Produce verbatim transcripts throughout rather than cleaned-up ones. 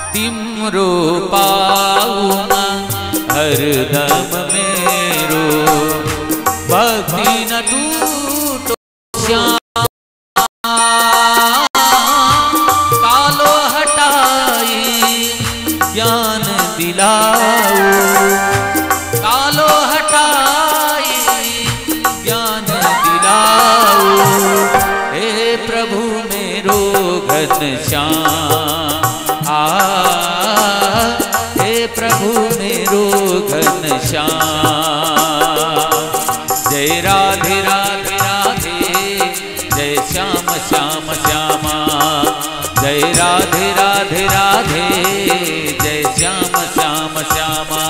तिमरो पाऊँ हरदम मेरो, भक्ति न टूटो श्याम, कालो हटाई ज्ञान दिलाओ, कालो हटाई ज्ञान दिलाओ। हे प्रभु मेरो घनश्याम, आ हे प्रभु मेरो घनश्याम। जय राधे राधे राधे, जय श्याम श्याम श्यामा, जय राधे राधे राधे, जय श्याम श्याम श्यामा।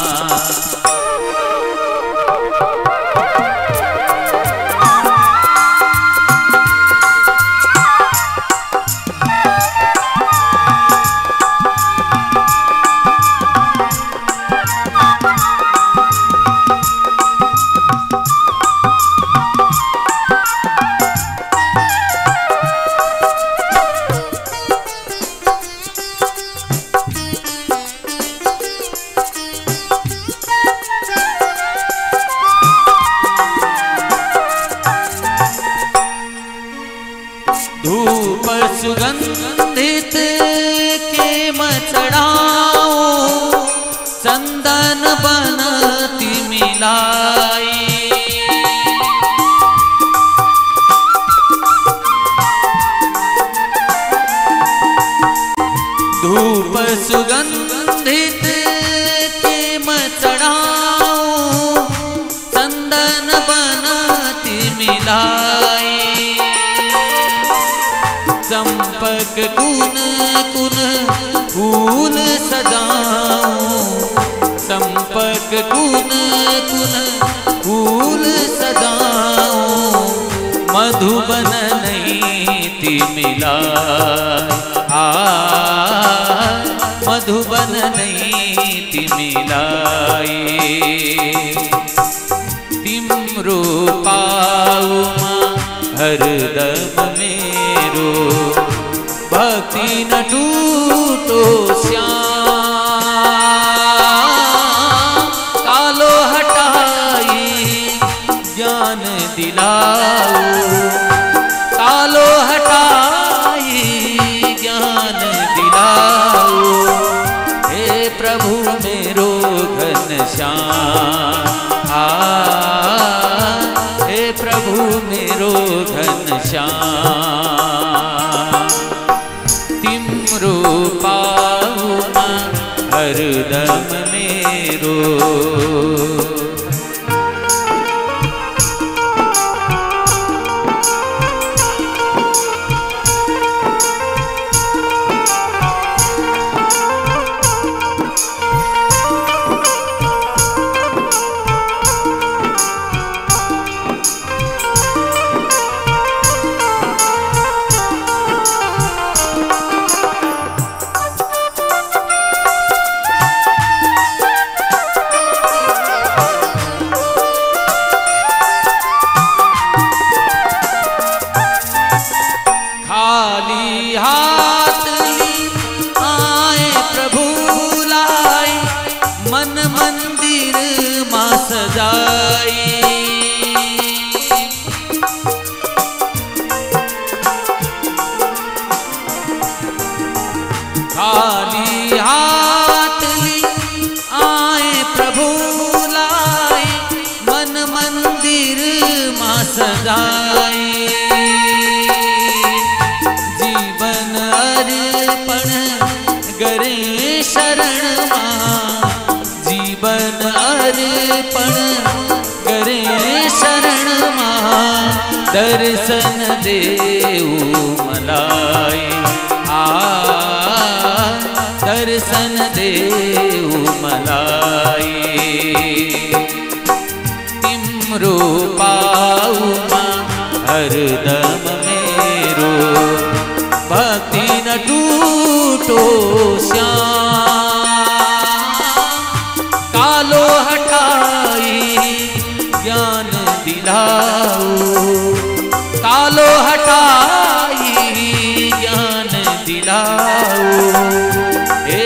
धूप सुगंधित के मचड़ाओ, चंदन बनती मिलाई, धूप सुगंधित के मचड़ाओ, चंदन बनती मिलाई, चंपक कुन कुन फूल सजाऊं, चंपक कुन कुन फूल सजाऊं, मधुबन नीति मिला, आ मधुबन नीति मिलाई। तिमरो पाऊँ हरदम मेरो, भक्ति न टूटो श्याम, कालो हटाई ज्ञान दिलाओ, कालो हटाई ज्ञान दिलाओ। हे प्रभु मेरो घनश्याम, आ हे प्रभु मेरो घनश्याम। तिमरो पाऊँ हरदम मेरो, खाली हाथ ली आए प्रभु लाई, मन मंदिर मां सजाई, खाली हाथ ली आए प्रभु लाई, मन मंदिर मां सजाई, जीवन अर्पण करे शरण मां, जीवन अर्पण करे शरण मां, दर्शन देऊ मलाई, आ दर्शन देऊ मलाई। तिमरो पाऊँ हरदम मेरो, भक्ति न टूटो श्याम, कालो हटाई ज्ञान दिलाओ, कालो हटाई ज्ञान दिलाओ। हे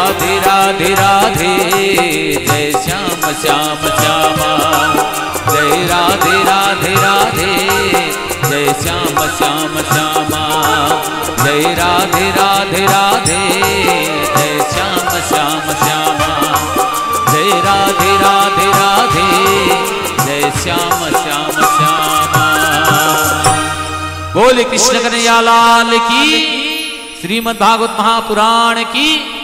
राधे राधे राधे जय श्याम श्याम श्यामा, जय राधे राधे राधे जय श्याम श्याम श्यामा, जय राधे राधे राधे जय श्याम श्याम श्यामा, जय राधे राधे राधे जय श्याम श्याम श्यामा। बोले कृष्ण कन्हैया लाल की, श्रीमद् भागवत महापुराण की।